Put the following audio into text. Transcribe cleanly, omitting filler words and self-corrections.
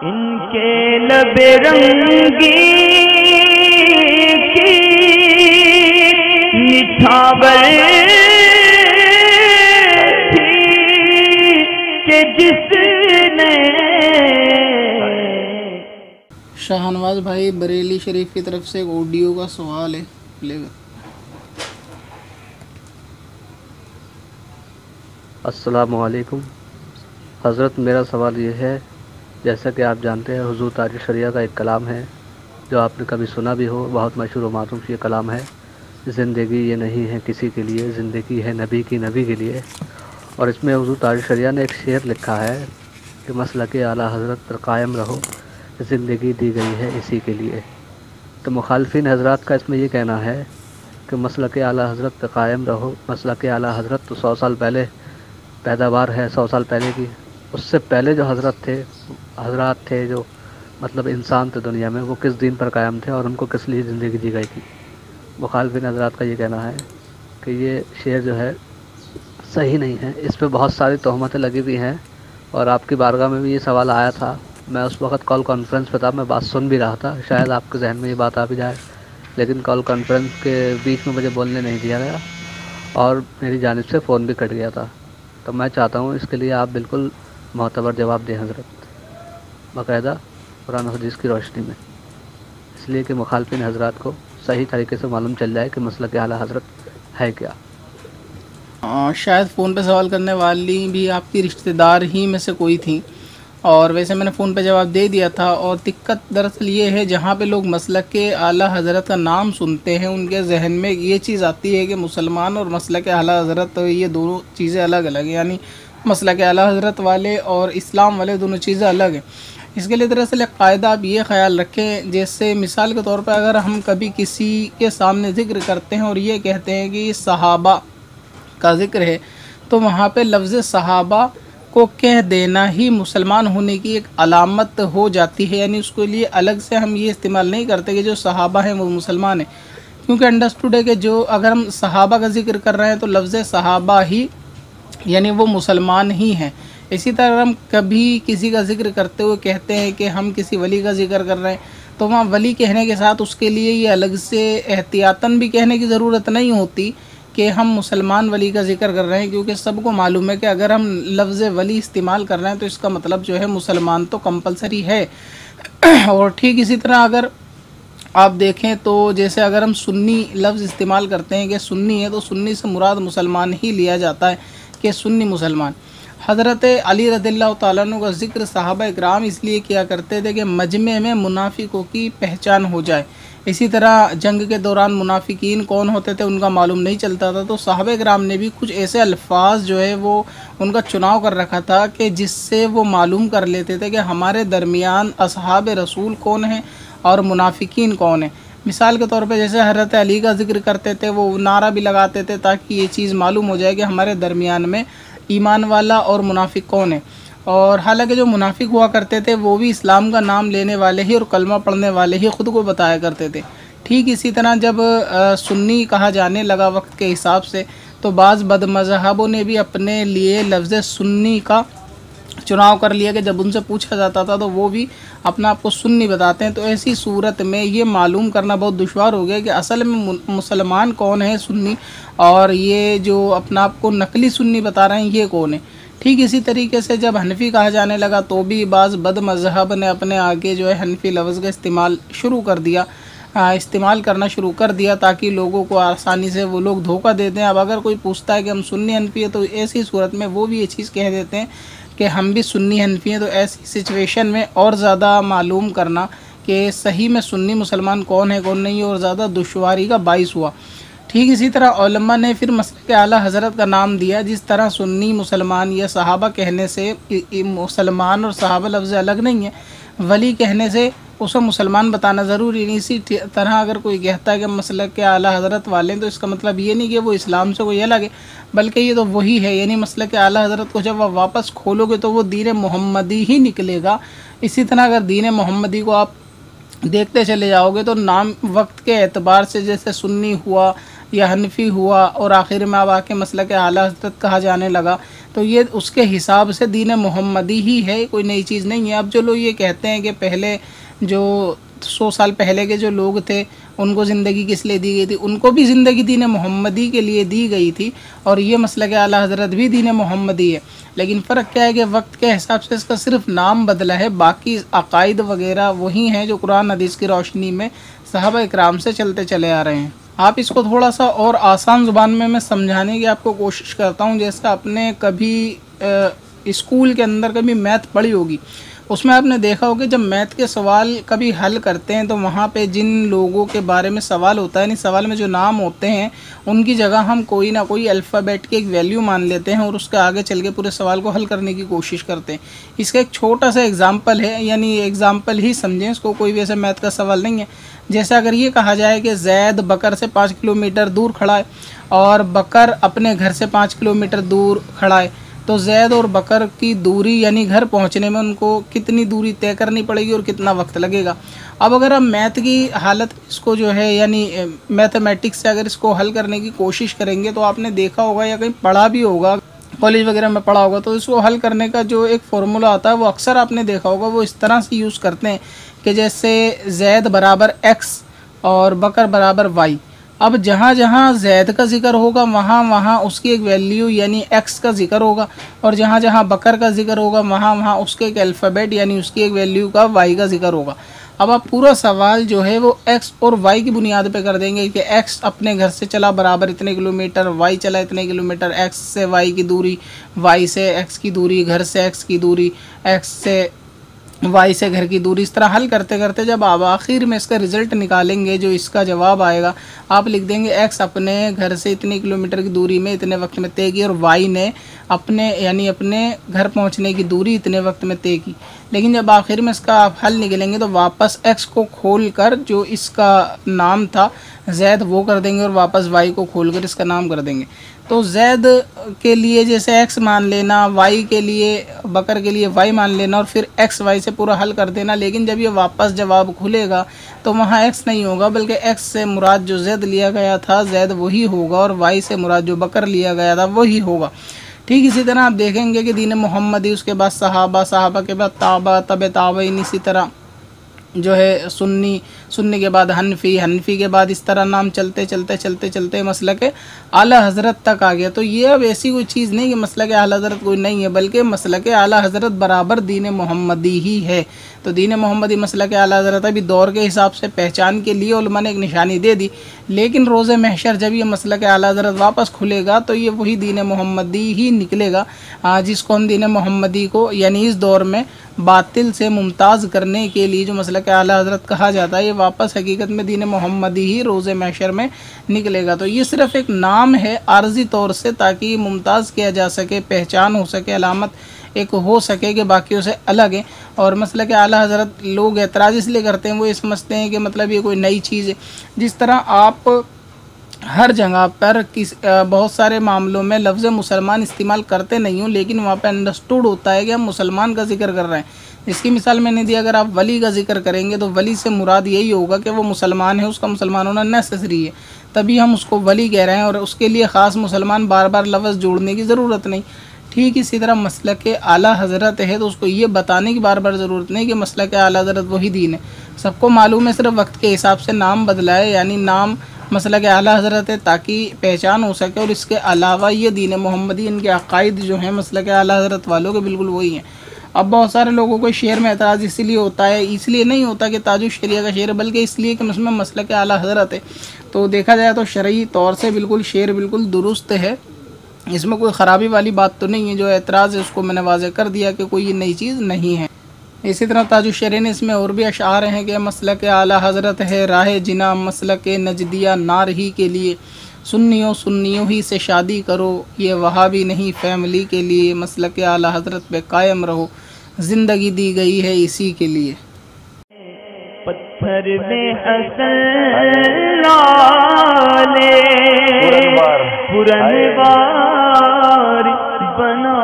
इनके लबे रंगी की निछावर थी कि जिसने। शाहनवाज भाई बरेली शरीफ की तरफ से एक ऑडियो का सवाल है, प्ले कर। अस्सलामुअलैकुम हज़रत, मेरा सवाल ये है, जैसा कि आप जानते हैं हुज़ूर ताज शरिया का एक कलाम है जो आपने कभी सुना भी हो, बहुत मशहूर और मारूफ ये कलाम है, ज़िंदगी ये नहीं है किसी के लिए, ज़िंदगी है नबी की नबी के लिए। और इसमें हुज़ूर ताज शरिया ने एक शेर लिखा है कि मसलके आला हज़रत पर कायम रहो, ज़िंदगी दी गई है इसी के लिए। तो मुखालफिन हज़रात का इसमें ये कहना है कि मसलके आला हज़रत पर कायम रहो। मसलके आला हज़रत तो 100 साल पहले पैदावार है, 100 साल पहले की। उससे पहले जो हज़रात थे जो मतलब इंसान थे दुनिया में, वो किस दीन पर कायम थे और उनको किस लिए ज़िंदगी दी गई थी। मुखालफिन हज़रात का ये कहना है कि ये शेर जो है सही नहीं है, इस पर बहुत सारी तोहमतें लगी हुई हैं। और आपकी बारगाह में भी ये सवाल आया था, मैं उस वक़्त कॉल कॉन्फ्रेंस पे था, मैं बात सुन भी रहा था, शायद आपके जहन में ये बात आ भी जाए, लेकिन कॉल कॉन्फ्रेंस के बीच में मुझे बोलने नहीं दिया गया और मेरी जानिब से फ़ोन भी कट गया था। तो मैं चाहता हूँ इसके लिए आप बिल्कुल मोतबर जवाब दें हज़रत, बाकायदा कुरान और हदीस की रोशनी में, इसलिए कि मुखालफिन हज़रात को सही तरीके से मालूम चल जाए कि मसलक आला हज़रत है क्या। शायद फ़ोन पे सवाल करने वाली भी आपकी रिश्तेदार ही में से कोई थी, और वैसे मैंने फ़ोन पे जवाब दे दिया था। और दिक्कत दरअसल ये है, जहाँ पे लोग मसलक के आला हज़रत का नाम सुनते हैं उनके जहन में ये चीज़ आती है कि मुसलमान और मसलक आला हज़रत तो ये दोनों चीज़ें अलग अलग हैं, यानी मसलक आला हज़रत वाले और इस्लाम वाले दोनों चीज़ें अलग हैं। इसके लिए दरअसल एक क़ायदा आप ये ख़याल रखें, जैसे मिसाल के तौर पर अगर हम कभी किसी के सामने ज़िक्र करते हैं और ये कहते हैं कि सहाबा का ज़िक्र है, तो वहाँ पे लफ्ज़ सहाबा को कह देना ही मुसलमान होने की एक अलामत हो जाती है, यानी उसके लिए अलग से हम ये इस्तेमाल नहीं करते कि जो सहाबा हैं वो मुसलमान हैं, क्योंकि अंडरस्टूड है कि जो अगर हम सहाबा का ज़िक्र कर रहे हैं तो लफ्ज़ सहाबा ही यानी वो मुसलमान ही हैं। इसी तरह हम कभी किसी का ज़िक्र करते हुए कहते हैं कि हम किसी वली का ज़िक्र कर रहे हैं, तो वहाँ वली कहने के साथ उसके लिए ये अलग से एहतियातन भी कहने की ज़रूरत नहीं होती कि हम मुसलमान वली का ज़िक्र कर रहे हैं, क्योंकि सबको मालूम है कि अगर हम लफ्ज़ वली इस्तेमाल कर रहे हैं तो इसका मतलब जो है मुसलमान तो कंपलसरी है। और ठीक इसी तरह अगर आप देखें तो जैसे अगर हम सुन्नी लफ्ज़ इस्तेमाल करते हैं कि सुन्नी है, तो सुन्नी से मुराद मुसलमान ही लिया जाता है कि सुन्नी मुसलमान। हज़रत अली रज़ियल्लाहु ताला अन्हु का ज़िक्र सहाबा इकराम इसलिए किया करते थे कि मजमे में मुनाफिकों की पहचान हो जाए। इसी तरह जंग के दौरान मुनाफिकीन कौन होते थे उनका मालूम नहीं चलता था, तो सहाबा इकराम ने भी कुछ ऐसे अल्फाज जो है वो उनका चुनाव कर रखा था कि जिससे वो मालूम कर लेते थे कि हमारे दरमियान असहाब रसूल कौन है और मुनाफिकीन कौन है। मिसाल के तौर पे जैसे हज़रत अली का ज़िक्र करते थे, वो नारा भी लगाते थे ताकि ये चीज़ मालूम हो जाए कि हमारे दरमियान में ईमान वाला और मुनाफिक कौन है। और हालांकि जो मुनाफिक हुआ करते थे वो भी इस्लाम का नाम लेने वाले ही और कलमा पढ़ने वाले ही ख़ुद को बताया करते थे। ठीक इसी तरह जब सुन्नी कहा जाने लगा वक्त के हिसाब से, तो बाज़ बदमज़हबों ने भी अपने लिए लफ्ज़ सुन्नी का चुनाव कर लिया कि जब उनसे पूछा जाता था तो वो भी अपना आप को सुन्नी बताते हैं। तो ऐसी सूरत में ये मालूम करना बहुत दुश्वार हो गया कि असल में मुसलमान कौन है सुन्नी, और ये जो अपना आप को नकली सुन्नी बता रहे हैं ये कौन है। ठीक इसी तरीके से जब हनफी कहा जाने लगा तो भी बाज़ बद मज़हब ने अपने आगे जो है हनफी लफ्ज़ का इस्तेमाल करना शुरू कर दिया ताकि लोगों को आसानी से वो लोग धोखा देते हैं। अब अगर कोई पूछता है कि हम सुन्नी हनफी है तो ऐसी सूरत में वो भी ये चीज़ कह देते हैं कि हम भी सुन्नी हनफी हैं। तो ऐसी सिचुएशन में और ज़्यादा मालूम करना कि सही में सुन्नी मुसलमान कौन है कौन नहीं, और ज़्यादा दुश्वारी का बाइस हुआ। ठीक इसी तरह उलमा ने फिर मसलक आला हज़रत का नाम दिया। जिस तरह सुन्नी मुसलमान या सहाबा कहने से मुसलमान और सहाबा लफ्ज़ अलग नहीं है, वली कहने से उसे मुसलमान बताना ज़रूरी नहीं। इसी तरह अगर कोई कहता है कि मसलक के आला हज़रत वाले हैं तो इसका मतलब ये नहीं कि वो इस्लाम से कोई अलग है, बल्कि ये तो वही है। यानी मसलक के आला हज़रत को जब आप वापस खोलोगे तो वो दीन मोहम्मदी ही निकलेगा। इसी तरह अगर दीन मोहम्मदी को आप देखते चले जाओगे तो नाम वक्त के एतबार से जैसे सुन्नी हुआ या हनफी हुआ और आखिर में अब आके मसलक आला हज़रत कहा जाने लगा, तो ये उसके हिसाब से दीन मोहम्मदी ही है, कोई नई चीज़ नहीं है। अब जो लोग ये कहते हैं कि पहले जो 100 साल पहले के जो लोग थे उनको ज़िंदगी किस लिए दी गई थी, उनको भी ज़िंदगी दीन मोहम्मदी के लिए दी गई थी, और ये मसलक आला हज़रत भी दीन मोहम्मदी है। लेकिन फ़र्क क्या है कि वक्त के हिसाब से इसका सिर्फ नाम बदला है, बाकी अकायद वगैरह वही हैं जो कुरान हदीस की रोशनी में सहाबा इकराम से चलते चले आ रहे हैं। आप इसको थोड़ा सा और आसान ज़ुबान में मैं समझाने की आपको कोशिश करता हूँ। जैसे आपने कभी स्कूल के अंदर कभी मैथ पढ़ी होगी, उसमें आपने देखा होगा जब मैथ के सवाल कभी हल करते हैं तो वहाँ पे जिन लोगों के बारे में सवाल होता है, नहीं सवाल में जो नाम होते हैं उनकी जगह हम कोई ना कोई अल्फ़ाबेट की एक वैल्यू मान लेते हैं और उसके आगे चल के पूरे सवाल को हल करने की कोशिश करते हैं। इसका एक छोटा सा एग्ज़ाम्पल है, यानी एग्ज़ाम्पल ही समझें इसको, कोई वैसे मैथ का सवाल नहीं है। जैसे अगर ये कहा जाए कि जैद बकर से 5 किलोमीटर दूर खड़ा है और बकर अपने घर से 5 किलोमीटर दूर खड़ा है, तो जैद और बकर की दूरी यानी घर पहुंचने में उनको कितनी दूरी तय करनी पड़ेगी और कितना वक्त लगेगा। अब अगर हम मैथ की हालत इसको जो है यानी मैथमेटिक्स से अगर इसको हल करने की कोशिश करेंगे तो आपने देखा होगा या कहीं पढ़ा भी होगा, कॉलेज वगैरह में पढ़ा होगा, तो इसको हल करने का जो एक फार्मूला आता है वो अक्सर आपने देखा होगा वो इस तरह से यूज़ करते हैं कि जैसे जैद बराबर x और बकर बराबर y। अब जहाँ जहाँ जैद का जिक्र होगा वहाँ वहाँ उसकी एक वैल्यू यानी x का जिक्र होगा, और जहाँ जहाँ बकर का जिक्र होगा वहाँ वहाँ उसके एक अल्फ़ाबेट यानी उसकी एक वैल्यू का y का जिक्र होगा। अब आप पूरा सवाल जो है वो x और y की बुनियाद पे कर देंगे कि x अपने घर से चला बराबर इतने किलोमीटर, y चला इतने किलोमीटर, x से y की दूरी, y से x की दूरी, घर से x की दूरी, x से y से घर की दूरी। इस तरह हल करते करते जब आप आखिर में इसका रिज़ल्ट निकालेंगे, जो इसका जवाब आएगा, आप लिख देंगे x अपने घर से इतने किलोमीटर की दूरी में इतने वक्त में तय की और y ने अपने यानी अपने घर पहुंचने की दूरी इतने वक्त में तय की। लेकिन जब आखिर में इसका आप हल निकलेंगे तो वापस x को खोल कर जो इसका नाम था जैद वो कर देंगे और वापस y को खोल कर इसका नाम कर देंगे। तो जैद के लिए जैसे x मान लेना, y के लिए बकर के लिए y मान लेना और फिर x y से पूरा हल कर देना। लेकिन जब ये वापस जवाब खुलेगा तो वहाँ x नहीं होगा, बल्कि x से मुराद जो जैद लिया गया था जैद वही होगा और y से मुराद जो बकर लिया गया था वही होगा। ठीक इसी तरह आप देखेंगे कि दीन मोहम्मदी, उसके बाद सहाबा, सहाबा के बाद ताबा, तबे ताबईन, इसी तरह जो है सुन्नी, सुन्नी के बाद हनफी, हनफी के बाद इस तरह नाम चलते चलते चलते चलते मसलक आला हज़रत तक आ गया। तो ये अब ऐसी कोई चीज़ नहीं कि मसलक आला हज़रत कोई नहीं है, बल्कि मसलक आला हज़रत बराबर दीन मोहम्मदी ही है। तो दीन मोहम्मदी मसलक आला हज़रत अभी दौर के हिसाब से पहचान के लिए उलमा ने एक निशानी दे दी, लेकिन रोज़े महशर जब ये मसलक आला हज़रत वापस खुलेगा तो ये वही दीन मोहम्मदी ही निकलेगा, जिसको हम दीन मोहम्मदी को यानी इस दौर में बातिल से मुमताज़ करने के लिए जो मसलक आला हज़रत कहा जाता है, ये वापस हकीकत में दीन मोहम्मदी ही रोज़े महशर में निकलेगा। तो ये सिर्फ़ एक नाम है आर्जी तौर से, ताकि मुमताज़ किया जा सके, पहचान हो सके, अलामत एक हो सके कि बाकियों से अलग है। और मसलक आला हज़रत लोग एतराज़ इसलिए करते हैं, वो ये समझते हैं कि मतलब ये कोई नई चीज़ है। जिस तरह आप हर जगह पर बहुत सारे मामलों में लफ्ज़ मुसलमान इस्तेमाल करते नहीं हो, लेकिन वहाँ पे अंडरस्टूड होता है कि हम मुसलमान का जिक्र कर रहे हैं। इसकी मिसाल मैंने दी, अगर आप वली का जिक्र करेंगे तो वली से मुराद यही होगा कि वो मुसलमान है, उसका मुसलमान होना नेसेसरी है, तभी हम उसको वली कह रहे हैं और उसके लिए ख़ास मुसलमान बार बार लफ्ज़ जोड़ने की ज़रूरत नहीं। ठीक इसी तरह मसलक आला हज़रत है तो उसको ये बताने की बार बार ज़रूरत नहीं कि मसलक आला हज़रत वही दीन है। सबको मालूम है, सिर्फ वक्त के हिसाब से नाम बदला है, यानी नाम मसलक आला हज़रत है ताकि पहचान हो सके। और इसके अलावा ये दीन मोहम्मदी, इनके अकायद जो हैं मसलक आला हज़रत वालों के बिल्कुल वही हैं। अब बहुत सारे लोगों को शेर में एतराज़ इसलिए होता है, इसलिए नहीं होता कि ताजुल शरिया का शेर है, बल्कि इसलिए कि उसमें मसलक आला हज़रत है। तो देखा जाए तो शरई तौर से बिल्कुल शेर बिल्कुल दुरुस्त है, इसमें कोई ख़राबी वाली बात तो नहीं है। जो एतराज़ है उसको मैंने वाज़ेह कर दिया कि कोई ये नई चीज़ नहीं है। इसी तरह ताजुल शरीन इसमें और भी अशार हैं कि मसलक आला हज़रत है राह जिना मसलक नजदिया नार ही के लिए, सुन्नियों ही से शादी करो, ये वहाबी नहीं फैमिली के लिए, मसलक आला हज़रत पे कायम रहो, ज़िंदगी दी गई है इसी के लिए। पत्थर में हसन लाले पुरनवार बना